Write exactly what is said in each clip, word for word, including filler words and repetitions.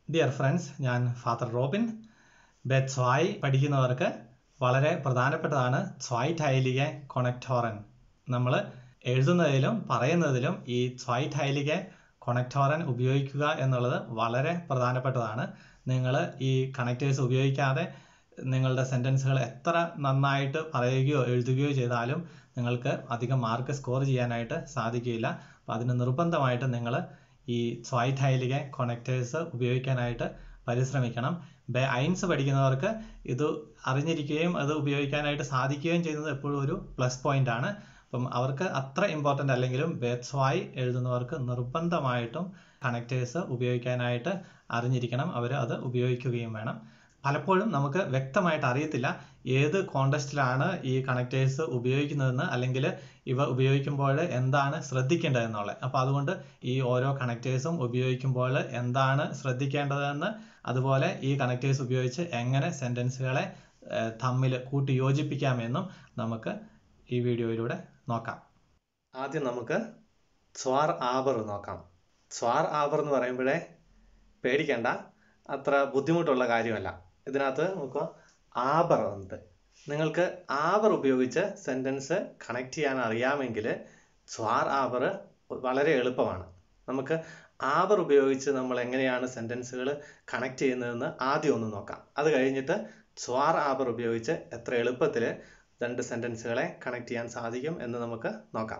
Dear friends, ഞാൻ father Robin. ബെറ്റ്സ്വായ് പഠിക്കുന്നവർക്ക് വളരെ പ്രധാനപ്പെട്ടതാണ് സ്വൈറ്റൈലികെ കൊണക്ടോറൻ. നമ്മൾ എഴുതുന്നതിലും പറയുന്നതിലും ഈ സ്വൈറ്റൈലികെ കൊണക്ടോറൻ ഉപയോഗിക്കുക എന്നുള്ളത് വളരെ പ്രധാനപ്പെട്ടതാണ്. നിങ്ങൾ ഈ കണക്റ്റേഴ്സ് ഉപയോഗിക്കാതെ നിങ്ങളുടെ സെൻറ്റൻസുകൾ എത്ര നന്നായിട്ട് പറയുകയോ എഴുതുകയോ ചെയ്താലും നിങ്ങൾക്ക് അധികം മാർക്ക് സ്കോർ ചെയ്യാനായിട്ട് സാധിക്കില്ല. അപ്പം അതിന് നിർബന്ധമായിട്ട് നിങ്ങൾ ഈ സ്വൈറ്റൈലികെ കൊണക്റ്റേഴ്സ് ഉപയോഗിക്കാനായിട്ട് പരിശ്രമിക്കണം. ബെ ഐൻസ് പഠിക്കുന്നവർക്ക് ഇത് അറിഞ്ഞിരിക്കുകയും അത് ഉപയോഗിക്കാനായിട്ട് സാധിക്കുകയും ചെയ്യുന്നത് എപ്പോഴും ഒരു പ്ലസ് പോയിന്റ് ആണ്. അപ്പം അവർക്ക് അത്ര ഇമ്പോർട്ടൻ്റ് അല്ലെങ്കിലും ബെറ്റ്സ്വായ് എഴുതുന്നവർക്ക് നിർബന്ധമായിട്ടും കണക്റ്റേഴ്സ് ഉപയോഗിക്കാനായിട്ട് അറിഞ്ഞിരിക്കണം. അവർ അത് ഉപയോഗിക്കുകയും വേണം. പലപ്പോഴും നമുക്ക് വ്യക്തമായിട്ട് അറിയത്തില്ല ഏത് കോണ്ടെക്സ്റ്റിലാണ് ഈ കണക്റ്റേഴ്സ് ഉപയോഗിക്കുന്നതെന്ന്, അല്ലെങ്കിൽ ഇവ ഉപയോഗിക്കുമ്പോൾ എന്താണ് ശ്രദ്ധിക്കേണ്ടതെന്നുള്ളത്. അപ്പോൾ അതുകൊണ്ട് ഈ ഓരോ കണക്റ്റേഴ്സും ഉപയോഗിക്കുമ്പോൾ എന്താണ് ശ്രദ്ധിക്കേണ്ടതെന്ന്, അതുപോലെ ഈ കണക്റ്റേഴ്സ് ഉപയോഗിച്ച് എങ്ങനെ സെൻറ്റൻസുകളെ തമ്മിൽ കൂട്ടി യോജിപ്പിക്കാമെന്നും നമുക്ക് ഈ വീഡിയോയിലൂടെ നോക്കാം. ആദ്യം നമുക്ക് സ്വാർ ആബർ നോക്കാം. സ്വാർ ആബർ എന്ന് പറയുമ്പോഴേ പേടിക്കേണ്ട, അത്ര ബുദ്ധിമുട്ടുള്ള കാര്യമല്ല. ഇതിനകത്ത് നമുക്ക് ആബർ ഉണ്ട്. നിങ്ങൾക്ക് ആബർ ഉപയോഗിച്ച് സെൻറ്റൻസ് കണക്ട് ചെയ്യാൻ അറിയാമെങ്കിൽ സ്വാർ ആബർ വളരെ എളുപ്പമാണ്. നമുക്ക് ആബർ ഉപയോഗിച്ച് നമ്മൾ എങ്ങനെയാണ് സെൻറ്റൻസുകൾ കണക്ട് ചെയ്യുന്നതെന്ന് ആദ്യം ഒന്ന് നോക്കാം. അത് കഴിഞ്ഞിട്ട് സ്വാർ ആബർ ഉപയോഗിച്ച് എത്ര എളുപ്പത്തിൽ രണ്ട് സെൻറ്റൻസുകളെ കണക്ട് ചെയ്യാൻ സാധിക്കും എന്ന് നമുക്ക് നോക്കാം.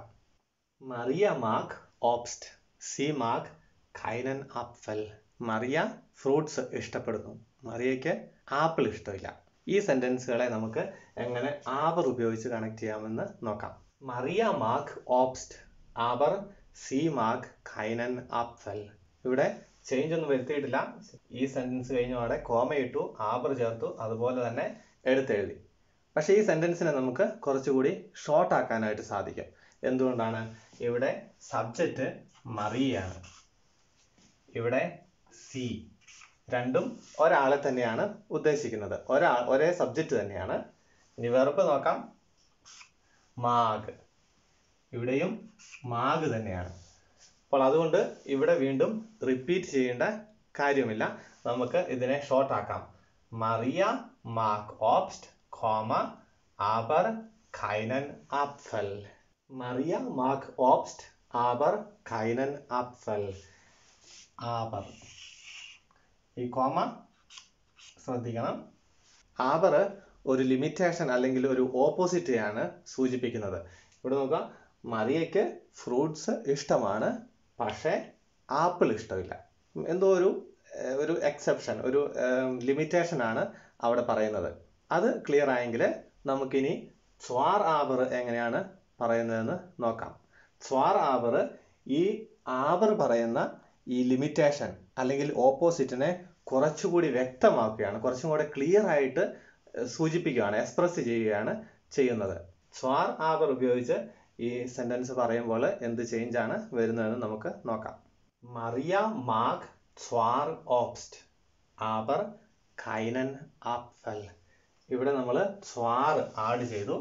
മറിയ മാഗ് ഓബ്സ്റ്റ്, സി മാഗ് കൈനൻ ആപ്ഫൽ. മറിയ ഫ്രൂട്ട്സ് ഇഷ്ടപ്പെടുന്നു, മറിയയ്ക്ക് ആപ്പിൾ ഇഷ്ടമില്ല. ഈ സെൻറ്റൻസുകളെ നമുക്ക് എങ്ങനെ ആബർ ഉപയോഗിച്ച് കണക്ട് ചെയ്യാമെന്ന് നോക്കാം. മറിയ മാഗ് ഓബ്സ്റ്റ്, ആബർ സി മാഗ് കൈനൻ ആപ്ഫൽ. ഇവിടെ ചേഞ്ച് ഒന്നും വരുത്തിയിട്ടില്ല. ഈ സെൻറ്റൻസ് കഴിഞ്ഞപാടെ കോമ ഇട്ടു, ആബർ ചേർത്തു, അതുപോലെ തന്നെ എടുത്തെഴുതി. പക്ഷേ ഈ സെൻറ്റൻസിനെ നമുക്ക് കുറച്ചുകൂടി ഷോർട്ട് ആക്കാനായിട്ട് സാധിക്കും. എന്തുകൊണ്ടാണ്? ഇവിടെ സബ്ജക്റ്റ് മറിയാണ്, ഇവിടെ സി, രണ്ടും ഒരാളെ തന്നെയാണ് ഉദ്ദേശിക്കുന്നത്. ഒരാ ഒരേ സബ്ജക്റ്റ് തന്നെയാണ്. ഇനി വെർബ് നോക്കാം. മാഗ്, ഇവിടെയും മാഗ് തന്നെയാണ്. അപ്പോൾ അതുകൊണ്ട് ഇവിടെ വീണ്ടും റിപ്പീറ്റ് ചെയ്യേണ്ട കാര്യമില്ല. നമുക്ക് ഇതിനെ ഷോർട്ട് ആക്കാം. മറിയ മാഗ് ഓബ്സ്റ്റ്, കോമ ആബർ കൈനൻ ആപ്ഫൽ. മറിയ മാഗ് ഓബ്സ്റ്റ്, ആബർ കൈനൻ ആപ്ഫൽ. ആബർ, ഈ കോമ ശ്രദ്ധിക്കണം. ആബർ ഒരു ലിമിറ്റേഷൻ അല്ലെങ്കിൽ ഒരു ഓപ്പോസിറ്റെയാണ് സൂചിപ്പിക്കുന്നത്. ഇവിടെ നോക്കുക, മറിയയ്ക്ക് ഫ്രൂട്ട്സ് ഇഷ്ടമാണ്, പക്ഷേ ആപ്പിൾ ഇഷ്ടമില്ല. എന്തോ ഒരു ഒരു എക്സെപ്ഷൻ, ഒരു ലിമിറ്റേഷൻ ആണ് അവിടെ പറയുന്നത്. അത് ക്ലിയർ ആയെങ്കിൽ നമുക്കിനി സ്വാർ ആബർ എങ്ങനെയാണ് പറയുന്നതെന്ന് നോക്കാം. സ്വാർ ആബർ ഈ ആബർ പറയുന്ന ഈ ലിമിറ്റേഷൻ അല്ലെങ്കിൽ ഓപ്പോസിറ്റിനെ കുറച്ചുകൂടി വ്യക്തമാക്കുകയാണ്, കുറച്ചും കൂടെ ക്ലിയർ ആയിട്ട് സൂചിപ്പിക്കുകയാണ്, എക്സ്പ്രസ് ചെയ്യുകയാണ് ചെയ്യുന്നത്. സ്വാർ ആബർ ഉപയോഗിച്ച് ഈ സെന്റൻസ് പറയുമ്പോൾ എന്ത് ചേഞ്ച് ആണ് വരുന്നതെന്ന് നമുക്ക് നോക്കാം. മറിയ മാഗ് സ്വാർ ഓബ്സ്റ്റ്, ആബർ കൈനൻ ആപ്ഫൽ. ഇവിടെ നമ്മൾ സ്വാർ ആഡ് ചെയ്തു,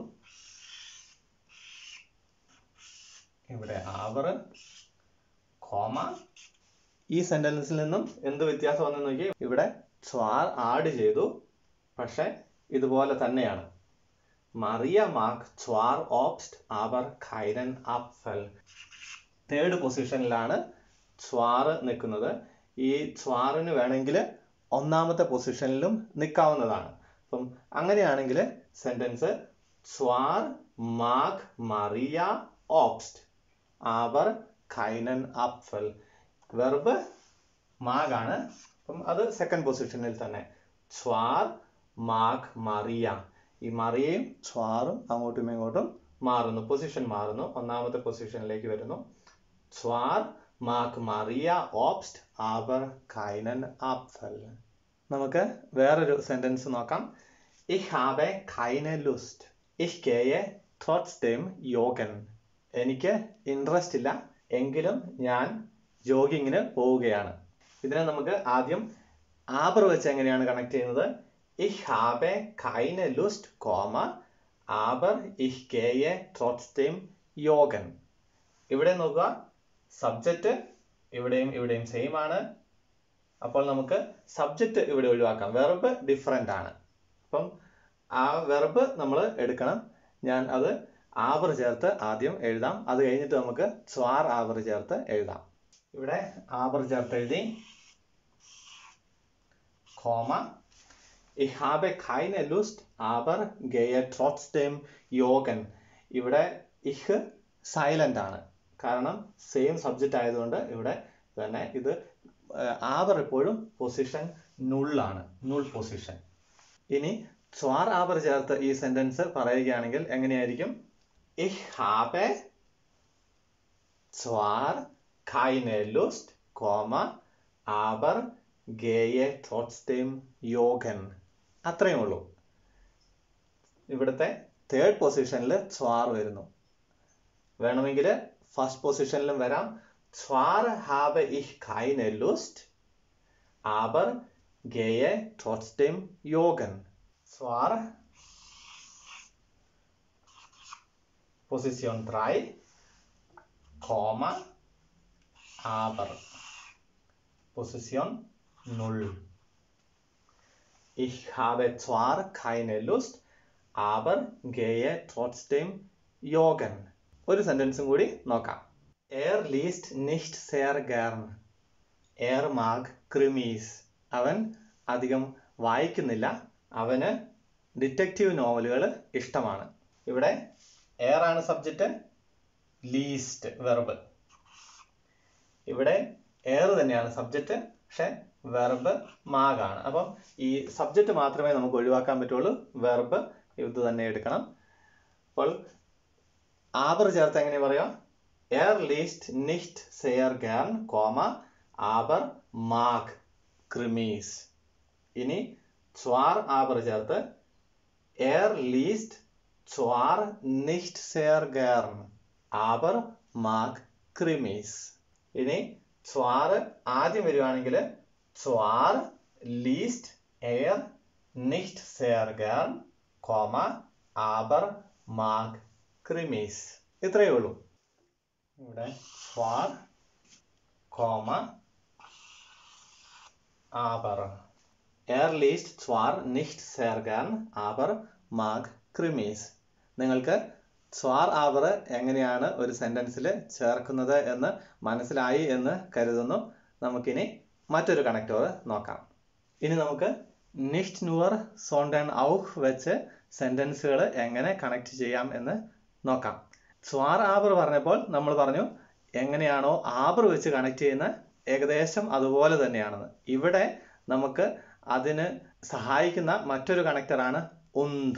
ഇവിടെ ആബർ, കോമ. ഈ സെന്റൻസിൽ നിന്നും എന്ത് വ്യത്യാസം വന്നെന്ന് നോക്കി. ഇവിടെ സ്വാർ ആഡ് ചെയ്തു, പക്ഷെ ഇതുപോലെ തന്നെയാണ്. മറിയ മാഗ് സ്വാർ ഓബ്സ്റ്റ്, ആബർ കൈനൻ ആപ്ഫൽ. തേർഡ് പൊസിഷനിലാണ് സ്വാർ നിൽക്കുന്നത്. ഈ സ്വാറിന് വേണമെങ്കിൽ ഒന്നാമത്തെ പൊസിഷനിലും നിൽക്കാവുന്നതാണ്. അപ്പം അങ്ങനെയാണെങ്കിൽ സെന്റൻസ് സ്വാർ മാഗ് മറിയ ഓബ്സ്റ്റ്, ആബർ കൈനൻ ആപ്ഫൽ. വെർബ് മാഗാണ്, അപ്പം അത് സെക്കൻഡ് പൊസിഷനിൽ തന്നെ. സ്വാർ മാഗ് മറിയ. ഈ മറിയയും സ്വാറും അങ്ങോട്ടും ഇങ്ങോട്ടും മാറുന്നു, പൊസിഷൻ മാറുന്നു, ഒന്നാമത്തെ പൊസിഷനിലേക്ക് വരുന്നു. സ്വാർ മാഗ് മറിയ ഓബ്സ്റ്റ്, ആബർ കൈനൻ ആപ്ഫൽ. നമുക്ക് വേറൊരു സെന്റൻസ് നോക്കാം. Ich habe keine Lust, ich gehe trotzdem joggen. എനിക്ക് ഇൻട്രസ്റ്റ് ഇല്ല, എങ്കിലും ഞാൻ ജോഗിങ്ങിന് പോവുകയാണ്. ഇതിനെ നമുക്ക് ആദ്യം ആബർ വെച്ച് എങ്ങനെയാണ് കണക്ട് ചെയ്യുന്നത്? Ich habe keine Lust, aber ich gehe trotzdem joggen. ഇവിടെ നോക്കുക, സബ്ജക്റ്റ് ഇവിടെയും ഇവിടെയും സെയിം ആണ്. അപ്പോൾ നമുക്ക് സബ്ജക്റ്റ് ഇവിടെ ഒഴിവാക്കാം. വെർബ് ഡിഫറെൻ്റ് ആണ്. അപ്പം ആ വെർബ് നമ്മൾ എടുക്കണം. ഞാൻ അത് ആവർ ചേർത്ത് ആദ്യം എഴുതാം. അത് കഴിഞ്ഞിട്ട് നമുക്ക് സ്വാർ ആവർ ചേർത്ത് എഴുതാം. ഇവിടെ ആവർ ചേർത്ത് എഴുതി. Comma. Ich habe keine Lust, aber gehe trotzdem joggen. ഇവിടെ ich സൈലന്റ് ആണ്. കാരണം സെയിം സബ്ജക്റ്റ് ആയതുകൊണ്ട് ഇവിടെ തന്നെ ഇത് ആവർ എപ്പോഴും പൊസിഷൻ നുള്ളാണ്. Null position. ഇനി സ്വാർ ആവർ ചേർത്ത് ഈ സെന്റൻസ് പറയുകയാണെങ്കിൽ എങ്ങനെയായിരിക്കും? Ich habe zwar keine Lust, aber gehe trotzdem joggen. അത്രയും ഉള്ളൂ. ഇവിടുത്തെ തേർഡ് പൊസിഷനിൽ സ്വാർ വരുന്നു. വേണമെങ്കിൽ ഫസ്റ്റ് പൊസിഷനിലും വരാം. Zwar habe ich keine Lust, aber gehe trotzdem joggen. Zwar Position drei, Komma, aber Position null. Ich habe zwar keine Lust, aber gehe trotzdem joggen. ഒരു സെന്റൻസും കൂടി നോക്കാം. Er liest nicht sehr gern. Er mag Krimis. അവൻ അധികം വായിക്കുന്നില്ല. അവന് detective നോവലുകൾ ഇഷ്ടമാണ്. ഇവിടെ എയർ ആണ് സബ്ജക്റ്റ്, ലീസ്റ്റ് വെർബ്. ഇവിടെ എയർ തന്നെയാണ് സബ്ജക്റ്റ്, പക്ഷെ വെർബ് മാഗാണ്. അപ്പം ഈ സബ്ജക്റ്റ് മാത്രമേ നമുക്ക് ഒഴിവാക്കാൻ പറ്റുള്ളൂ. വെർബ് ഇത് തന്നെ എടുക്കണം. അപ്പോൾ ആവർ ചേർത്ത് എങ്ങനെ പറയാം? Er liest nicht sehr gern, aber mag Krimis. ഇനി zwar ആവർ ചേർത്ത് Er liest zwar nicht sehr gern, aber mag Krimis. ഇനി zwar ആദ്യം വരുവാണെങ്കിൽ zwar liest er nicht sehr gern, aber mag Krimis. ഇത്രയേ ഉള്ളൂ. ഇവിടെ zwar, aber. Er liest zwar nicht sehr gern, aber mag Krimis. നിങ്ങൾക്ക് സ്വാർ ആവർ എങ്ങനെയാണ് ഒരു സെന്റൻസിൽ ചേർക്കുന്നത് എന്ന് മനസ്സിലായി എന്ന് കരുതുന്നു. നമുക്കിനി മറ്റൊരു കണക്ടർ നോക്കാം. ഇനി നമുക്ക് nicht nur sondern auch വെച്ച് സെന്റൻസുകൾ എങ്ങനെ കണക്ട് ചെയ്യാം എന്ന് നോക്കാം. സ്വാർ ആവർ പറഞ്ഞപ്പോൾ നമ്മൾ പറഞ്ഞു എങ്ങനെയാണോ ആവർ വെച്ച് കണക്ട് ചെയ്യുന്ന ഏകദേശം അതുപോലെ തന്നെയാണെന്ന്. ഇവിടെ നമുക്ക് അതിന് സഹായിക്കുന്ന മറ്റൊരു കണക്ടറാണ് und.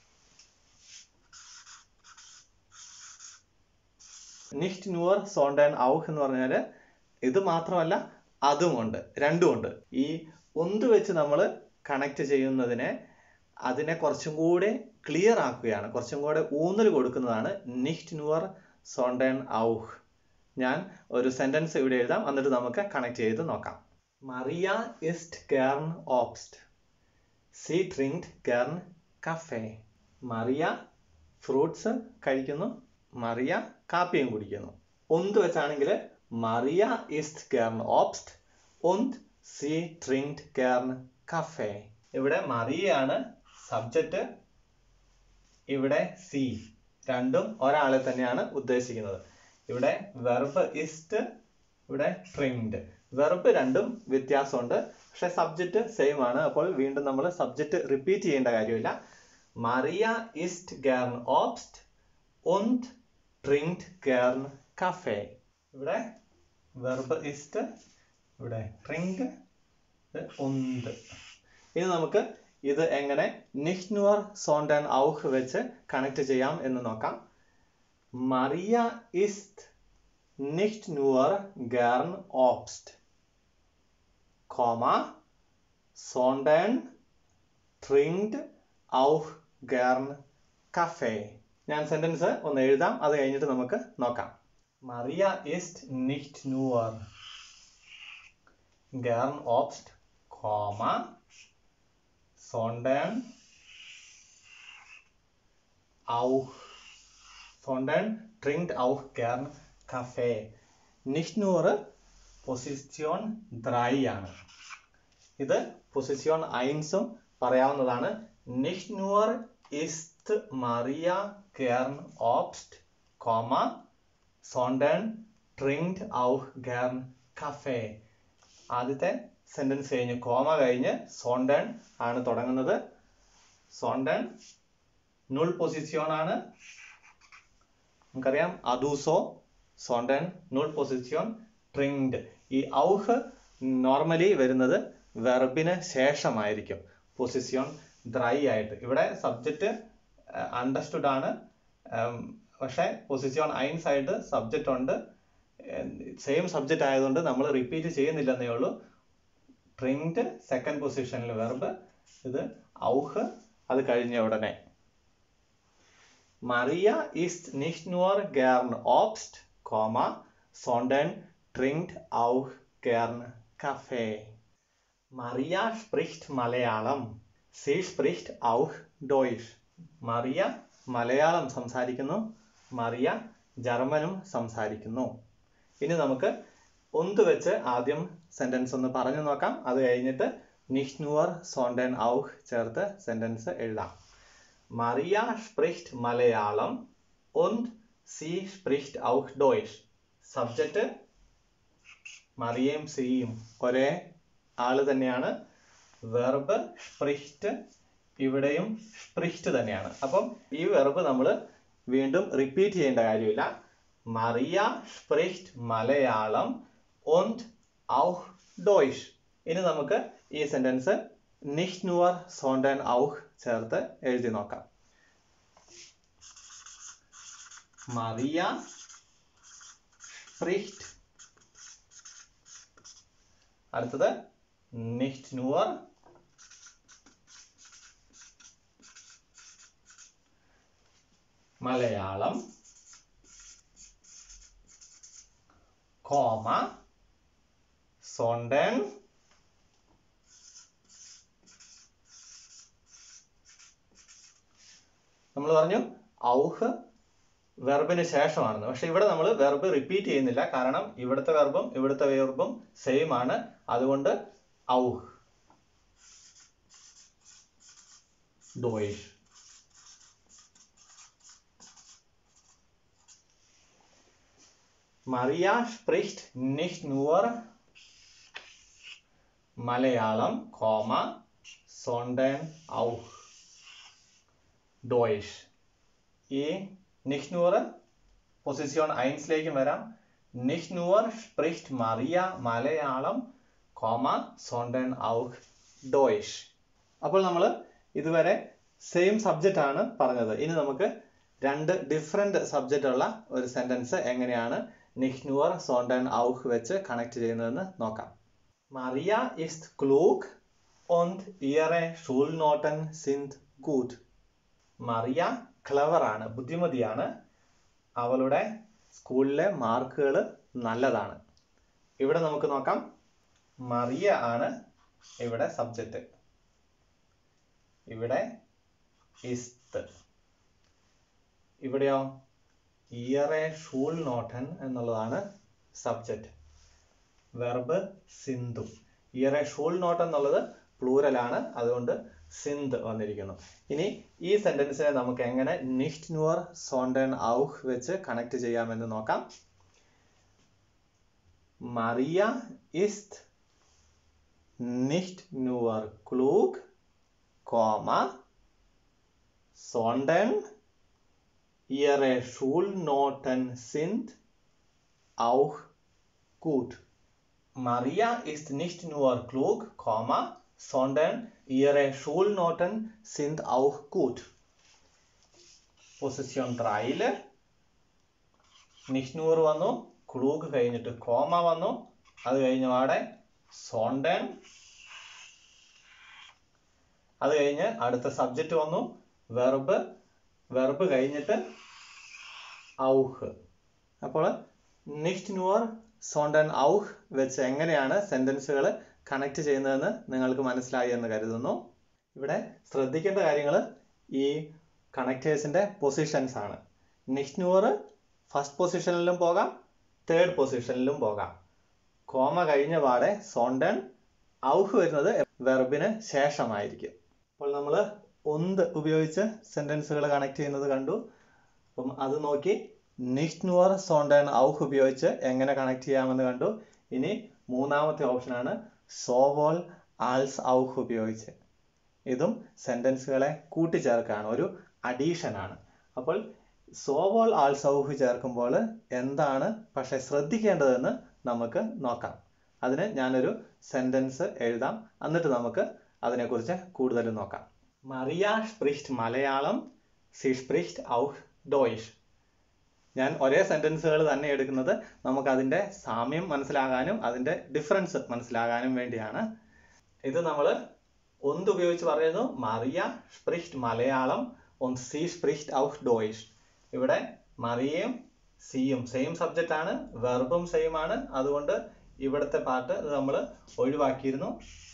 nicht nur sondern auch എന്ന് പറഞ്ഞാൽ ഇത് മാത്രമല്ല അതുമുണ്ട്, രണ്ടുമുണ്ട്. ഈ und വെച്ച് നമ്മൾ കണക്ട് ചെയ്യുന്നതിനെ അതിനെ കുറച്ചും കൂടെ ക്ലിയർ ആക്കുകയാണ്, കുറച്ചും കൂടെ ഊന്നൽ കൊടുക്കുന്നതാണ് nicht nur sondern auch. ഞാൻ ഒരു സെന്റൻസ് ഇവിടെ എഴുതാം, എന്നിട്ട് നമുക്ക് കണക്ട് ചെയ്ത് നോക്കാം. Maria isst gern Obst. Sie trinkt gern Kaffee. Maria fruits കഴിക്കുന്നു, മറിയ കാപ്പിയും കുടിക്കുന്നു. und വെച്ചാണെങ്കിൽ Maria isst gern Obst und sie trinkt gern Kaffee. ഇവിടെ മറിയയാണ് സബ്ജക്റ്റ്, ഇവിടെ സി. രണ്ടും ഒരാളെ തന്നെയാണ് ഉദ്ദേശിക്കുന്നത്. ഇവിടെ വെർബ് ഇസ്റ്റ്, ഇവിടെ ട്രിങ്ക്ഡ്. വെർബ് രണ്ടും വ്യത്യാസമുണ്ട്, പക്ഷെ സബ്ജക്റ്റ് സെയിം ആണ്. അപ്പോൾ വീണ്ടും നമ്മൾ സബ്ജക്റ്റ് റിപ്പീറ്റ് ചെയ്യേണ്ട കാര്യമില്ല. മറിയ ഇസ്റ്റ് ഗേർൺ ഓബ്സ്റ്റ് und trinkt gern Kaffee. ഇവിടെ വെർബ് ഇസ്റ്റ്, ഇവിടെ ട്രിങ്ക്, und. ഇനി നമുക്ക് ഇത് എങ്ങനെ nicht nur sondern auch വെച്ച് കണക്ട് ചെയ്യാം എന്ന് നോക്കാം. Maria isst nicht nur gern Obst, sondern trinkt auch gern Kaffee. ഞാൻ സെന്റൻസ് ഒന്ന് എഴുതാം, അത് കഴിഞ്ഞിട്ട് നമുക്ക് നോക്കാം. Maria isst nicht nur gern Obst, sondern auch sondern trinkt auch gern Kaffee. Nicht nur position drei ആണ്. ഇത് പൊസിഷൻ eins-ഉം പറയാവുന്നതാണ്. Nicht nur isst Maria gern Obst, sondern trinkt auch gern Kaffee. ആദ്യത്തെ സെന്റൻസ് കഴിഞ്ഞ് കോമ കഴിഞ്ഞ് sondern ആണ് തുടങ്ങുന്നത്. sondern null position ആണ്. നമുക്കറിയാം aduso, sondern null position, trinkt. ഈ auch നോർമലി വരുന്നത് വെർബിന് ശേഷമായിരിക്കും പൊസിഷൻ drei ആയിട്ട്. ഇവിടെ സബ്ജക്റ്റ് അണ്ടർസ്റ്റുഡ് ആണ്, പക്ഷെ പൊസിഷൻ eins ആയിട്ട് സബ്ജക്റ്റ് ഉണ്ട്. സെയിം സബ്ജക്റ്റ് ആയതുകൊണ്ട് നമ്മൾ റിപ്പീറ്റ് ചെയ്യുന്നില്ലെന്നേ ഉള്ളൂ. trinkt സെക്കൻഡ് പൊസിഷനിൽ വെർബ്, ഇത് auch അത് കഴിഞ്ഞ ഉടനെ. Maria isst nicht nur gern Obst, sondern trinkt auch gern Kaffee. Maria spricht Malayalam. Sie spricht auch Deutsch. Maria Malayalam സംസാരിക്കുന്നു, മറിയ ജർമ്മനും സംസാരിക്കുന്നു. ഇനി നമുക്ക് ഒന്ന് വെച്ച് ആദ്യം സെന്റൻസ് ഒന്ന് പറഞ്ഞു നോക്കാം. അത് കഴിഞ്ഞിട്ട് nicht nur sondern auch ചേർത്ത് സെന്റൻസ് എഴുതാം. Maria spricht Malayalam und sie spricht auch Deutsch. Subject മറിയയും സിയും ഒരേ ആള് തന്നെയാണ്. വെർബ് spricht ഇവിടെയും spricht തന്നെയാണ്. അപ്പം ഈ വെർബ് നമ്മൾ വീണ്ടും റിപ്പീറ്റ് ചെയ്യേണ്ട കാര്യമില്ല. Maria spricht Malayalam und auch Deutsch. ഇനി നമുക്ക് ഈ sentence nicht nur sondern auch ചേർത്ത് എഴുതി നോക്കാം. Maria spricht, അടുത്തത് nicht nur Malayalam, Komma, sondern നമ്മൾ പറഞ്ഞു auch വെർബിന് ശേഷമാണെന്ന്. പക്ഷെ ഇവിടെ നമ്മൾ വെർബ് റിപ്പീറ്റ് ചെയ്യുന്നില്ല, കാരണം ഇവിടുത്തെ വെർബും ഇവിടുത്തെ വെർബും സെയിം ആണ്. അതുകൊണ്ട് auch Deutsch. Maria spricht nicht nur Malayalam, sondern auch Deutsch. ഈ nicht nur പൊസിഷൻ eins-ലേക്കും വരാം. Nicht nur spricht Maria Malayalam, sondern auch Deutsch. അപ്പോൾ നമ്മൾ ഇതുവരെ സെയിം സബ്ജക്റ്റ് ആണ് പറഞ്ഞത്. ഇനി നമുക്ക് രണ്ട് ഡിഫറെന്റ് സബ്ജക്റ്റ് ഉള്ള ഒരു സെന്റൻസ് എങ്ങനെയാണ് nicht nur sondern auch വെച്ച് കണക്ട് ചെയ്യുന്നതെന്ന് നോക്കാം. Maria ist klug und ihre Schulnoten sind gut. Maria clever ആണ്, ബുദ്ധിമതിയാണ്, അവളുടെ സ്കൂളിലെ മാർക്കുകൾ നല്ലതാണ്. ഇവിടെ നമുക്ക് നോക്കാം, മറിയ ആണ് ഇവിടെ സബ്ജക്റ്റ്, ഇവിടെ ist, ഇവിടെയോ ihre Schulnoten എന്നുള്ളതാണ് സബ്ജക്റ്റ്. വെർബ് സിന്ധു. ihre Schulnoten എന്നുള്ളത് പ്ലൂറൽ ആണ്, അതുകൊണ്ട് സിന്ധ് വന്നിരിക്കുന്നു. ഇനി ഈ സെന്റൻസിനെ നമുക്ക് എങ്ങനെ nicht nur sondern auch വെച്ച് കണക്ട് ചെയ്യാമെന്ന് നോക്കാം. Maria ist nicht nur klug, sondern ihre Schulnoten sind auch gut. Maria ist nicht nur klug, sondern ihre Schulnoten sind auch gut. Position drei-ല് nicht nur വന്നു, klug കഴിഞ്ഞിട്ട് comma വന്നു, അത് കഴിഞ്ഞ പാടെ sondern, അത് കഴിഞ്ഞ് അടുത്ത സബ്ജക്റ്റ് വന്നു, വെർബ്, വെർബ് കഴിഞ്ഞിട്ട് auch. അപ്പോൾ nicht nur sondern auch വെച്ച് എങ്ങനെയാണ് സെന്റൻസുകൾ കണക്ട് ചെയ്യുന്നതെന്ന് നിങ്ങൾക്ക് മനസ്സിലായി എന്ന് കരുതുന്നു. ഇവിടെ ശ്രദ്ധിക്കേണ്ട കാര്യങ്ങൾ ഈ കണക്ടേഴ്സിന്റെ പൊസിഷൻസ് ആണ്. nicht nur ഫസ്റ്റ് പൊസിഷനിലും പോകാം, തേർഡ് പൊസിഷനിലും പോകാം. കോമ കഴിഞ്ഞ പാടെ സോണ്ടൻ ഔഹ് വരുന്നത് വെർബിന് ശേഷമായിരിക്കും. അപ്പോൾ നമ്മൾ ഉണ്ട് ഉപയോഗിച്ച് സെന്റൻസുകൾ കണക്ട് ചെയ്യുന്നത് കണ്ടു. അപ്പം അത് നോക്കി nicht nur sondern auch ഉപയോഗിച്ച് എങ്ങനെ കണക്ട് ചെയ്യാമെന്ന് കണ്ടു. ഇനി മൂന്നാമത്തെ ഓപ്ഷനാണ് sowohl als auch ഉപയോഗിച്ച്. ഇതും സെന്റൻസുകളെ കൂട്ടിച്ചേർക്കാണ്, ഒരു അഡീഷൻ ആണ്. അപ്പോൾ sowohl als auch ചേർക്കുമ്പോൾ എന്താണ് പക്ഷെ ശ്രദ്ധിക്കേണ്ടതെന്ന് നമുക്ക് നോക്കാം. അതിന് ഞാനൊരു സെന്റൻസ് എഴുതാം, എന്നിട്ട് നമുക്ക് അതിനെക്കുറിച്ച് കൂടുതൽ നോക്കാം. Maria spricht Malayalam, sie spricht auch Deutsch. ഞാൻ ഒരേ സെന്റൻസുകൾ തന്നെ എടുക്കുന്നത് നമുക്ക് അതിന്റെ സാമ്യം മനസ്സിലാകാനും അതിന്റെ ഡിഫറൻസ് മനസ്സിലാകാനും വേണ്ടിയാണ്. ഇത് നമ്മൾ ഒന്ന് ഉപയോഗിച്ച് പറയുന്നു, Mariya spricht Malayalam und sie spricht auch Deutsch. ഇവിടെ മറിയയും സിയും സെയിം സബ്ജക്റ്റ് ആണ്, വെർബും സെയിം ആണ്. അതുകൊണ്ട് ഇവിടുത്തെ പാർട്ട് നമ്മൾ ഒഴിവാക്കിയിരുന്നു.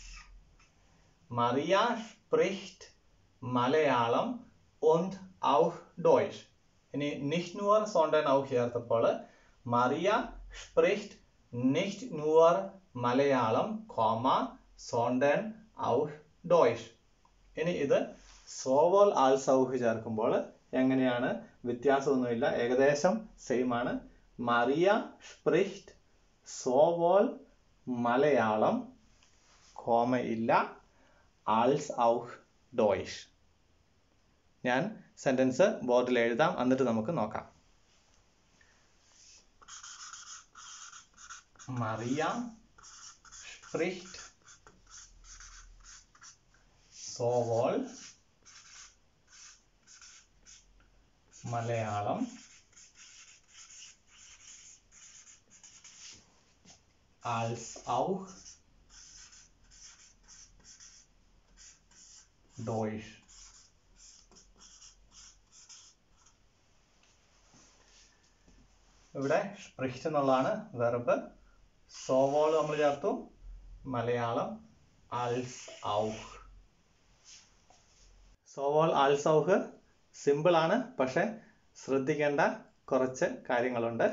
Mariya spricht Malayalam und auch Deutsch. ഇനി nicht nur sondern auch ചേർത്തപ്പോൾ Mariya spricht nicht nur Malayalam, sondern auch Deutsch. ഇനി ഇത് sowohl als auch ചേർക്കുമ്പോൾ എങ്ങനെയാണ്? വ്യത്യാസമൊന്നുമില്ല, ഏകദേശം സെയിം ആണ്. Maria spricht sowohl Malayalam, comma ഇല്ല, als auch Deutsch. ഞാൻ സെന്റൻസ് ബോർഡിൽ എഴുതാം, എന്നിട്ട് നമുക്ക് നോക്കാം. Maria spricht sowohl Malayalam als auch Deutsch. ഇവിടെ spricht എന്നുള്ളതാണ് വെർബ്. sowohl നമ്മൾ ചേർത്തു, Malayalam als auch. sowohl als auch simple ആണ്, പക്ഷെ ശ്രദ്ധിക്കേണ്ട കുറച്ച് കാര്യങ്ങളുണ്ട്.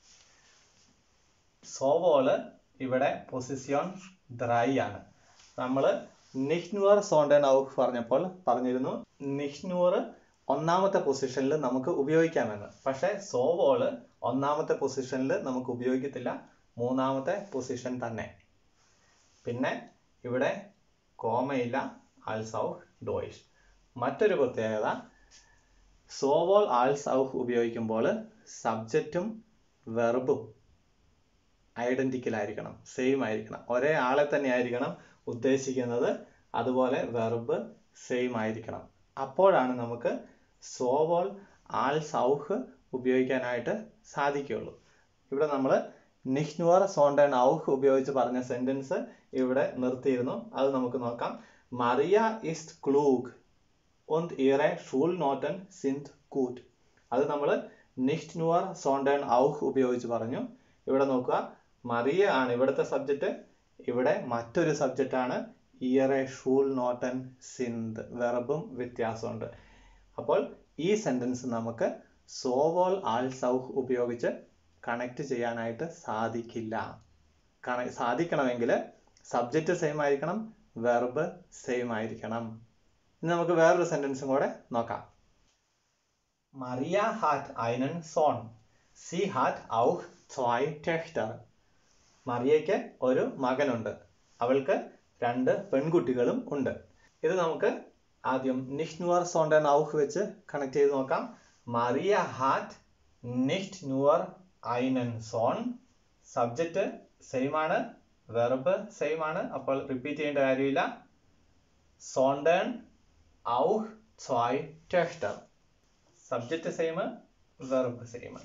sowohl ഇവിടെ പൊസിഷൻ drei ആണ്. നമ്മൾ nicht nur sondern auch പറഞ്ഞപ്പോൾ പറഞ്ഞിരുന്നു nicht nur ഒന്നാമത്തെ പൊസിഷനിൽ നമുക്ക് ഉപയോഗിക്കാമെന്ന്. പക്ഷെ sowohl ഒന്നാമത്തെ പൊസിഷനിൽ നമുക്ക് ഉപയോഗിക്കത്തില്ല, മൂന്നാമത്തെ പൊസിഷൻ തന്നെ. പിന്നെ ഇവിടെ കോമയില്ല, als auch Deutsch. മറ്റൊരു പ്രത്യേകത, sowohl als auch ഉപയോഗിക്കുമ്പോൾ സബ്ജക്റ്റും വെർബും ഐഡന്റിക്കൽ ആയിരിക്കണം, സെയിം ആയിരിക്കണം, ഒരേ ആളെ തന്നെ ആയിരിക്കണം ഉദ്ദേശിക്കുന്നത്. അതുപോലെ വെർബ് സെയിം ആയിരിക്കണം. അപ്പോഴാണ് നമുക്ക് sowohl als auch ഉപയോഗിക്കാനായിട്ട് സാധിക്കുകയുള്ളൂ. ഇവിടെ നമ്മൾ nicht nur sondern auch ഉപയോഗിച്ച് പറഞ്ഞ സെന്റൻസ് ഇവിടെ നിർത്തിയിരുന്നു. അത് നമുക്ക് നോക്കാം. Mariya ist klug und ihre Schulnoten sind gut. അത് നമ്മൾ nicht nur sondern auch ഉപയോഗിച്ച് പറഞ്ഞു. ഇവിടെ നോക്കുക, മറിയ ആണ് ഇവിടുത്തെ സബ്ജക്റ്റ്, ഇവിടെ മറ്റൊരു സബ്ജക്റ്റ് ആണ് ihre Schulnoten sind. വെർബും വ്യത്യാസമുണ്ട്. അപ്പോൾ ഈ സെന്റൻസ് നമുക്ക് sowohl als auch ഉപയോഗിച്ച് കണക്ട് ചെയ്യാനായിട്ട് സാധിക്കില്ല. സാധിക്കണമെങ്കിൽ സബ്ജക്റ്റ് സെയിം ആയിരിക്കണം, വെർബ് സെയിം ആയിരിക്കണം. ഇനി നമുക്ക് വേറൊരു സെന്റൻസും കൂടെ നോക്കാം. Maria hat einen Sohn. Sie hat auch zwei Töchter. മറിയയ്ക്ക് ഒരു മകനുണ്ട്, അവൾക്ക് രണ്ട് പെൺകുട്ടികളും ഉണ്ട്. ഇത് നമുക്ക് ആദ്യം nicht nur sondern auch വെച്ച് കണക്ട് ചെയ്ത് നോക്കാം. Maria hat nicht nur einen Sohn. Subject same ആണ്, വെർബ് സെയിം ആണ്, അപ്പോൾ റിപ്പീറ്റ് ചെയ്യേണ്ട കാര്യമില്ല. sondern auch zwei Töchter. Subject same, verb same.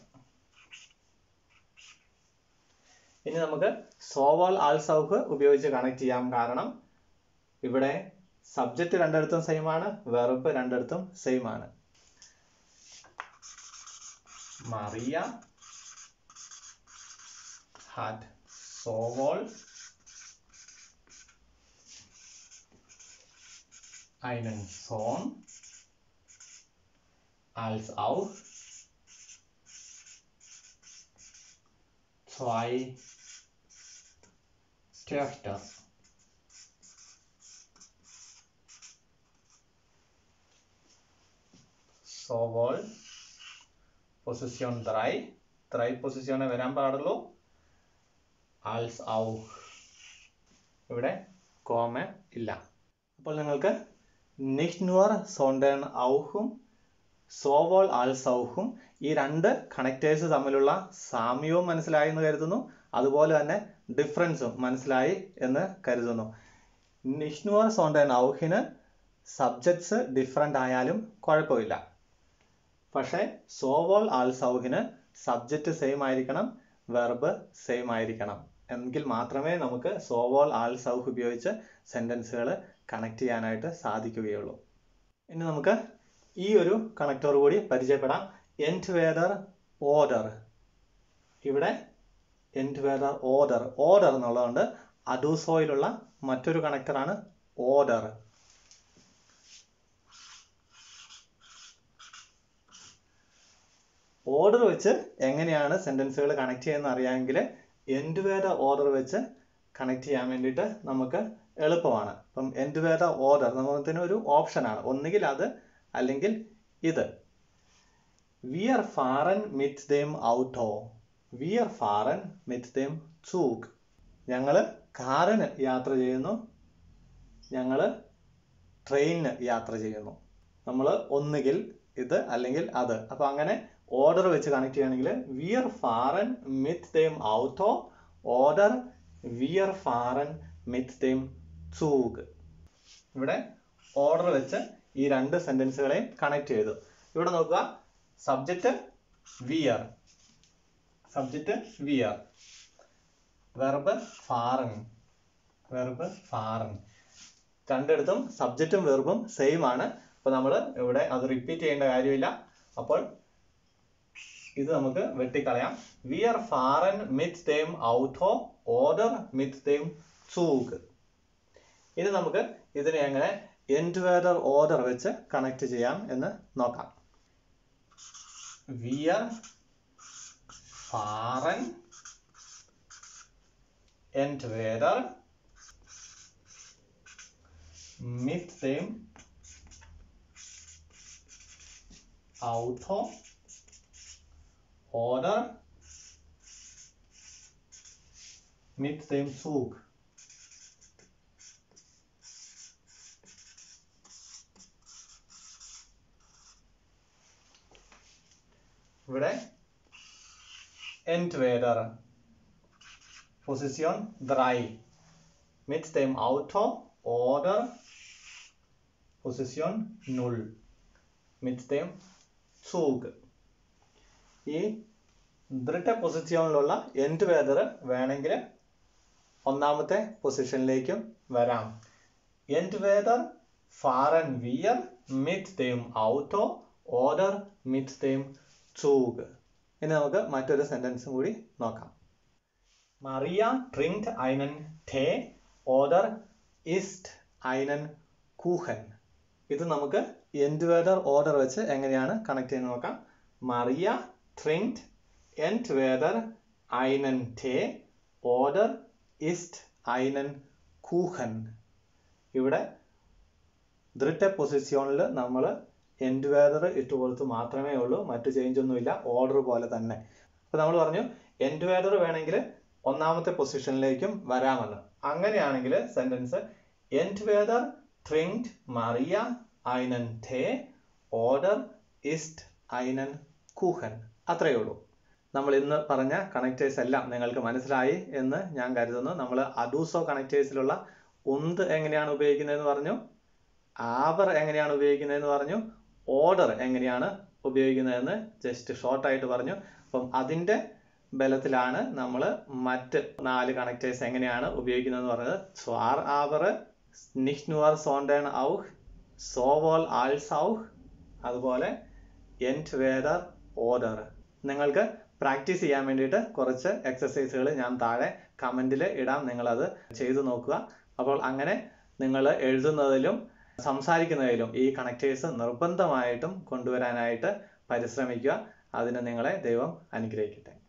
ഇനി നമുക്ക് sowohl als auch ഉപയോഗിച്ച് കണക്ട് ചെയ്യാം. കാരണം ഇവിടെ സബ്ജക്റ്റ് രണ്ടിടത്തും സെയിം ആണ്, വെർബ് രണ്ടിടത്തും സെയിം ആണ്. Mariya hat sowohl einen Sohn als auch zwei Stifter. Sowohl Position drei, drei പൊസിഷനെ വരാൻ പാടുള്ളൂ. als auch. ഇവിടെ കോമ ഇല്ല. അപ്പോൾ നിങ്ങൾക്ക് nicht nur sondern auchും sowohl als auchും ഈ രണ്ട് കണക്റ്റേഴ്സ് തമ്മിലുള്ള സാമ്യവും മനസ്സിലായി എന്ന് കരുതുന്നു. അതുപോലെ തന്നെ ഡിഫറൻസും മനസ്സിലായി എന്ന് കരുതുന്നു. nicht nur sondern auchിന് സബ്ജക്ട്സ് ഡിഫറെൻ്റ് ആയാലും കുഴപ്പമില്ല. പക്ഷേ sowohl als auchിന് സബ്ജക്റ്റ് സെയിം ആയിരിക്കണം, വെർബ് സെയിം ആയിരിക്കണം. എങ്കിൽ മാത്രമേ നമുക്ക് sowohl als auch ഉപയോഗിച്ച് സെന്റൻസുകൾ കണക്ട് ചെയ്യാനായിട്ട് സാധിക്കുകയുള്ളൂ. ഇനി നമുക്ക് ഈ ഒരു കണക്ടർ കൂടി പരിചയപ്പെടാം. entweder oder. ഇവിടെ entweder oder order എന്നുള്ളതുകൊണ്ട് അഡൂസോയിലുള്ള മറ്റൊരു കണക്ടറാണ് order. ഓർഡർ വെച്ച് എങ്ങനെയാണ് സെന്റൻസുകൾ കണക്ട് ചെയ്യുന്നത് അറിയാമെങ്കിൽ entweder order വെച്ച് കണക്ട് ചെയ്യാൻ വേണ്ടിയിട്ട് നമുക്ക് എളുപ്പമാണ്. അപ്പം entweder order നമുക്ക് ഒരു ഓപ്ഷനാണ്. ഒന്നുകിൽ അത് അല്ലെങ്കിൽ ഇത്. Wir fahren mit dem Auto. Wir fahren mit dem Zug. ഞങ്ങൾ കാറിന് യാത്ര ചെയ്യുന്നു, ഞങ്ങൾ ട്രെയിനിന് യാത്ര ചെയ്യുന്നു. നമ്മൾ ഒന്നുകിൽ ഇത് അല്ലെങ്കിൽ അത്. അപ്പോൾ അങ്ങനെ ഓർഡർ വെച്ച് കണക്ട് ചെയ്യുകയാണെങ്കിൽ wir fahren mit dem Auto oder wir fahren mit dem Zug. ഇവിടെ ഓർഡർ വെച്ച് ഈ രണ്ട് സെന്റൻസുകളെയും കണക്ട് ചെയ്തു. ഇവിടെ നോക്കുക, subject wir, subject wir, verb fahren, verb fahren. രണ്ടിടത്തും സബ്ജക്റ്റും വെർബും സെയിം ആണ്. അപ്പോൾ നമ്മൾ ഇവിടെ അത് റിപ്പീറ്റ് ചെയ്യേണ്ട കാര്യമില്ല. അപ്പോൾ ഇത് നമുക്ക് വെട്ടിക്കളയാം. Wir fahren mit dem Auto oder mit dem Zug. ഇനി നമുക്ക് ഇതിനെ എങ്ങനെ entweder order വെച്ച് കണക്ട് ചെയ്യാം എന്ന് നോക്കാം. Wir fahren entweder mit dem Auto oder mit dem Zug. ഇവിടെ entweder Position drei mit dem Auto oder Position null mit dem Zug. ഈ dritte പൊസിഷനിലുള്ള entweder വേണമെങ്കിൽ ഒന്നാമത്തെ പൊസിഷനിലേക്കും വരാം. entweder fahren wir mit dem Auto oder mit dem Zug. ഇനി നമുക്ക് മറ്റൊരു സെന്റൻസും കൂടി നോക്കാം. Maria trinkt einen Tee oder isst einen Kuchen. ഇത് നമുക്ക് entweder order വെച്ച് എങ്ങനെയാണ് കണക്ട് ചെയ്യുന്നത് നോക്കാം. Maria trinkt entweder einen Tee oder isst einen Kuchen. ഇവിടെ dritte പൊസിഷനിൽ നമ്മൾ entweder ഇട്ട് കൊടുത്ത് മാത്രമേ ഉള്ളൂ, മറ്റു ചേഞ്ച് ഒന്നുമില്ല, ഓർഡർ പോലെ തന്നെ. അപ്പോൾ നമ്മൾ പറഞ്ഞു entweder വേണമെങ്കിൽ ഒന്നാമത്തെ പൊസിഷനിലേക്കും വരാമെന്ന്. അങ്ങനെയാണെങ്കിൽ sentence entweder trinkt Maria einen Tee oder isst einen Kuchen. അത്രയേ ഉള്ളൂ. നമ്മൾ ഇന്ന് പറഞ്ഞ കണക്റ്റേഴ്സ് എല്ലാം നിങ്ങൾക്ക് മനസ്സിലായി എന്ന് ഞാൻ കരുതുന്നു. നമ്മൾ അഡൂസോ കണക്റ്റേഴ്സിലുള്ള ഉണ്ട് എങ്ങനെയാണ് ഉപയോഗിക്കുന്നതെന്ന് പറഞ്ഞു, ആവർ എങ്ങനെയാണ് ഉപയോഗിക്കുന്നതെന്ന് പറഞ്ഞു, ഓർഡർ എങ്ങനെയാണ് ഉപയോഗിക്കുന്നതെന്ന് ജസ്റ്റ് ഷോർട്ടായിട്ട് പറഞ്ഞു. അപ്പം അതിൻ്റെ ബലത്തിലാണ് നമ്മൾ മറ്റ് നാല് കണക്റ്റേഴ്സ് എങ്ങനെയാണ് ഉപയോഗിക്കുന്നതെന്ന് പറഞ്ഞത്. zwar aber, nicht nur sondern auch, sowohl als auch, അതുപോലെ entweder oder. നിങ്ങൾക്ക് പ്രാക്ടീസ് ചെയ്യാൻ വേണ്ടിയിട്ട് കുറച്ച് എക്സസൈസുകൾ ഞാൻ താഴെ കമൻറ്റിൽ ഇടാം, നിങ്ങളത് ചെയ്തു നോക്കുക. അപ്പോൾ അങ്ങനെ നിങ്ങൾ എഴുതുന്നതിലും സംസാരിക്കുന്നതിലും ഈ കണക്റ്റേഴ്സ് നിർബന്ധമായിട്ടും കൊണ്ടുവരാനായിട്ട് പരിശ്രമിക്കുക. അതിന് നിങ്ങളെ ദൈവം അനുഗ്രഹിക്കട്ടെ.